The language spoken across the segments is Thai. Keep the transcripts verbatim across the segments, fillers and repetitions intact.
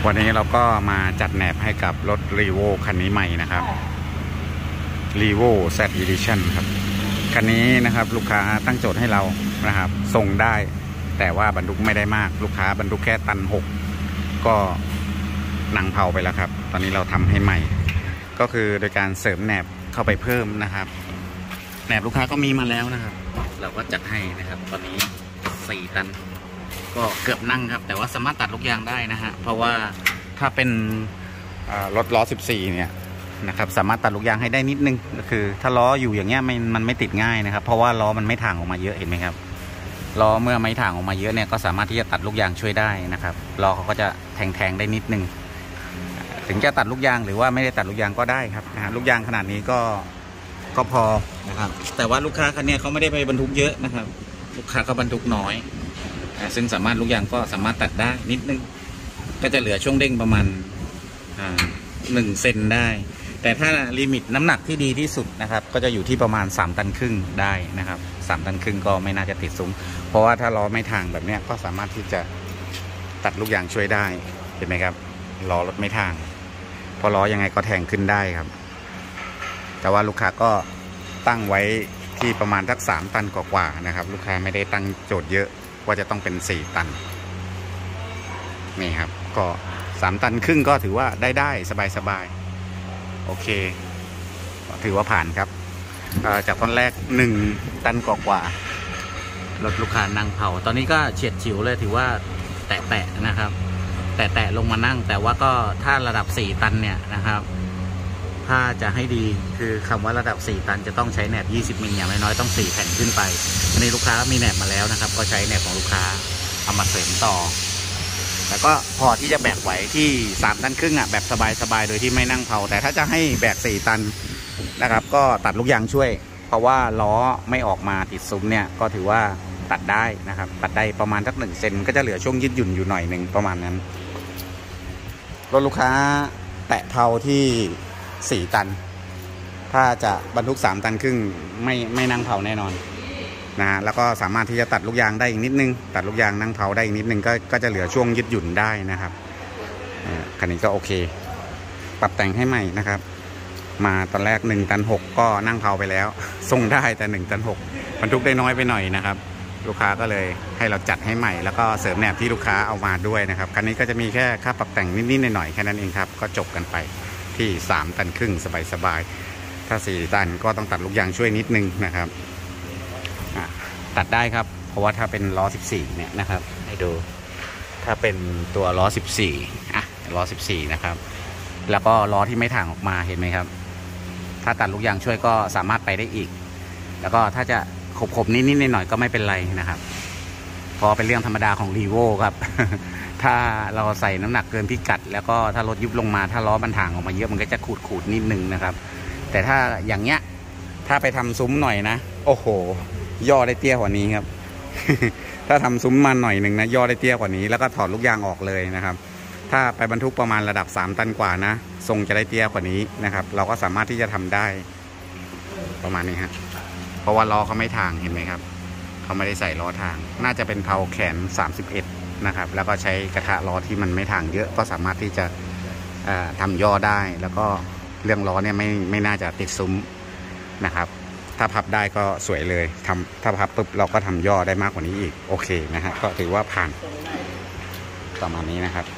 วันนี้เราก็มาจัดแหนบให้กับรถ รีโว คันนี้ใหม่นะครับ รีโว แซด Edition ครับคันนี้นะครับลูกค้าตั้งโจทย์ให้เรานะครับส่งได้แต่ว่าบรรทุกไม่ได้มากลูกค้าบรรทุกแค่ตันหกก็หนังเผาไปแล้วครับตอนนี้เราทำให้ใหม่ก็คือโดยการเสริมแหนบเข้าไปเพิ่มนะครับแหนบลูกค้าก็มีมาแล้วนะครับเราก็จัดให้นะครับตอนนี้สี่ตันก็เกือบนั่งครับแต่ว่าสามารถตัดลูกยางได้นะฮะเพราะว่าถ้าเป็นรถล้อสิบสี่เนี่ยนะครับสามารถตัดลูกยางให้ได้นิดนึงก็คือถ้าล้ออยู่อย่างเงี้ยมันมันไม่ติดง่ายนะครับเพราะว่าล้อมันไม่ถ่างออกมาเยอะเห็นไหมครับล้อเมื่อไม่ถ่างออกมาเยอะเนี่ยก็สามารถที่จะตัดลูกยางช่วยได้นะครับล้อเขาก็จะแทงๆได้นิดนึงถึงจะตัดลูกยางหรือว่าไม่ได้ตัดลูกยางก็ได้ครับนะลูกยางขนาดนี้ก็ก็พอนะครับแต่ว่าลูกค้าคันนี้เขาไม่ได้ไปบรรทุกเยอะนะครับลูกค้าเขาบรรทุกน้อยซึ่งสามารถลูกยางก็สามารถตัดได้นิดนึงก็จะเหลือช่วงเด้งประมาณหนึ่งเซนได้แต่ถ้าลิมิตน้ำหนักที่ดีที่สุดนะครับก็จะอยู่ที่ประมาณสามตันครึ่งได้นะครับสามตันครึ่งก็ไม่น่าจะติดซุ้มเพราะว่าถ้าล้อไม่ทางแบบนี้ก็สามารถที่จะตัดลูกยางช่วยได้เห็นไหมครับล้อรถไม่ทางพอล้อยังไงก็แทงขึ้นได้ครับแต่ว่าลูกค้าก็ตั้งไว้ที่ประมาณสักสามตันกว่าๆนะครับลูกค้าไม่ได้ตั้งโจทย์เยอะว่าจะต้องเป็นสี่ตันนี่ครับก็สามตันครึ่งก็ถือว่าได้ได้สบายๆโอเคถือว่าผ่านครับจากตอนแรกหนึ่งตันกว่าๆรถลูกค้านั่งเผาตอนนี้ก็เฉียดฉิวเลยถือว่าแตะๆนะครับแตะๆลงมานั่งแต่ว่าก็ถ้าระดับสี่ตันเนี่ยนะครับถ้าจะให้ดีคือคำว่าระดับสี่ตันจะต้องใช้แหนบยี่สิบมิลอย่างน้อยๆต้องสี่แผ่นขึ้นไปอันนี้ลูกค้ามีแหนบมาแล้วนะครับก็ใช้แหนบของลูกค้าเอามาเสริมต่อแล้วก็พอที่จะแบกไหวที่สามตันครึ่งอ่ะแบบสบายๆโดยที่ไม่นั่งเผาแต่ถ้าจะให้แบกสี่ตันนะครับก็ตัดลูกยางช่วยเพราะว่าล้อไม่ออกมาติดซุ้มเนี่ยก็ถือว่าตัดได้นะครับตัดได้ประมาณสักหนึ่งเซนก็จะเหลือช่วงยืดหยุ่นอยู่หน่อยหนึ่งประมาณนั้นรถลูกค้าแตะเผาที่สี่ตันถ้าจะบรรทุกสามตันครึ่งไม่ไม่นั่งเผาแน่นอนนะฮะแล้วก็สามารถที่จะตัดลูกยางได้อีกนิดนึงตัดลูกยางนั่งเผาได้อีกนิดนึงก็ก็จะเหลือช่วงยืดหยุ่นได้นะครับคันนี้ก็โอเคปรับแต่งให้ใหม่นะครับมาตอนแรกหนึ่งตันหกก็นั่งเผาไปแล้วส่งได้แต่หนึ่งตันหกบรรทุกได้น้อยไปหน่อยนะครับลูกค้าก็เลยให้เราจัดให้ใหม่แล้วก็เสริมแหนบที่ลูกค้าเอามาด้วยนะครับคันนี้ก็จะมีแค่ค่าปรับแต่งนิดๆหน่อยๆแค่นั้นเองครับก็จบกันไปที่สามตันครึ่งสบายๆถ้าสี่ตันก็ต้องตัดลูกยางช่วยนิดนึงนะครับตัดได้ครับเพราะว่าถ้าเป็นล้อสิบสี่เนี่ยนะครับให้ดูถ้าเป็นตัวล้อสิบสี่อ่ะล้อสิบสี่นะครับแล้วก็ล้อที่ไม่ถ่างออกมาเห็นไหมครับถ้าตัดลูกยางช่วยก็สามารถไปได้อีกแล้วก็ถ้าจะขบๆนิดๆหน่อยๆก็ไม่เป็นไรนะครับเพราะเป็นเรื่องธรรมดาของ รีโว ครับ ถ้าเราใส่น้ำหนักเกินพิกัดแล้วก็ถ้ารถยุบลงมาถ้าล้อมันถ่างออกมาเยอะมันก็จะขูดขูดนิดนึงนะครับแต่ถ้าอย่างเงี้ยถ้าไปทำซุ้มหน่อยนะโอ้โหย่อได้เตี้ยกว่านี้ครับ ถ้าทำซุ้มมาหน่อยหนึ่งนะย่อได้เตี้ยกว่านี้แล้วก็ถอดลูกยางออกเลยนะครับถ้าไปบรรทุกประมาณระดับสามตันกว่านะทรงจะได้เตี้ยกว่านี้นะครับเราก็สามารถที่จะทำได้ประมาณนี้ฮะเพราะว่าล้อเขาไม่ทางเห็นไหมครับเขาไม่ได้ใส่ล้อทางน่าจะเป็นเพลาแขนสามสิบเอ็ดนะครับแล้วก็ใช้กระทะล้อที่มันไม่ทางเยอะก็สามารถที่จะทำย่อได้แล้วก็เรื่องล้อเนี่ยไม่ไม่น่าจะติดซุ้มนะครับถ้าพับได้ก็สวยเลยทำถ้าพับปุ๊บเราก็ทำย่อได้มากกว่านี้อีกโอเคนะฮะก็ถือว่าผ่านประมาณนี้นะครับ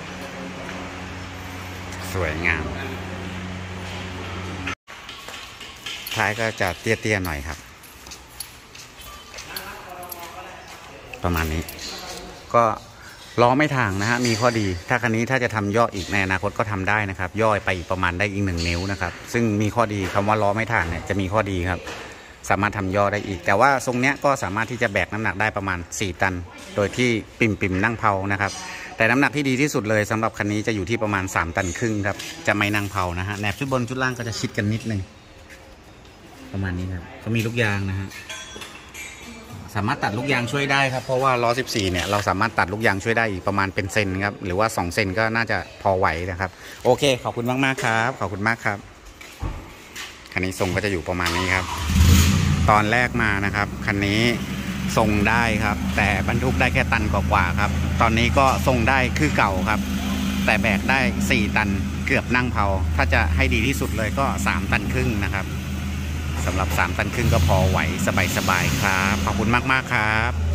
สวยงามท้ายก็จะเตี้ยๆหน่อยครับประมาณนี้ก็ล้อไม่ทางนะฮะมีข้อดีถ้าคันนี้ถ้าจะทำย่ออีกในอนาคตก็ทำได้นะครับย่อไปอีกประมาณได้อีกหนึ่งนิ้วนะครับซึ่งมีข้อดีคำว่าล้อไม่ทางเนี่ยจะมีข้อดีครับสามารถทำย่อได้อีกแต่ว่าทรงเนี้ยก็สามารถที่จะแบกน้ำหนักได้ประมาณสี่ตันโดยที่ปิ่มปิ่มนั่งเผานะครับแต่น้ำหนักที่ดีที่สุดเลยสำหรับคันนี้จะอยู่ที่ประมาณสามตันครึ่งครับจะไม่นั่งเผานะฮะแหนบชุดบนชุดล่างก็จะชิดกันนิดนึงประมาณนี้ครับเขามีลูกยางนะฮะสามารถตัดลูกยางช่วยได้ครับเพราะว่าล้อสิบสี่เนี่ยเราสามารถตัดลูกยางช่วยได้อีกประมาณเป็นเซนครับหรือว่าสองเซนก็น่าจะพอไหวนะครับโอเคขอบคุณมากๆครับขอบคุณมากครับคันนี้ทรงก็จะอยู่ประมาณนี้ครับตอนแรกมานะครับคันนี้ทรงได้ครับแต่บรรทุกได้แค่ตันกว่าๆครับตอนนี้ก็ทรงได้คือเก่าครับแต่แบกได้สี่ตันเกือบนั่งเผาถ้าจะให้ดีที่สุดเลยก็สามตันครึ่งนะครับสำหรับสามตันครึ่งก็พอไหวสบายๆครับขอบคุณมากๆครับ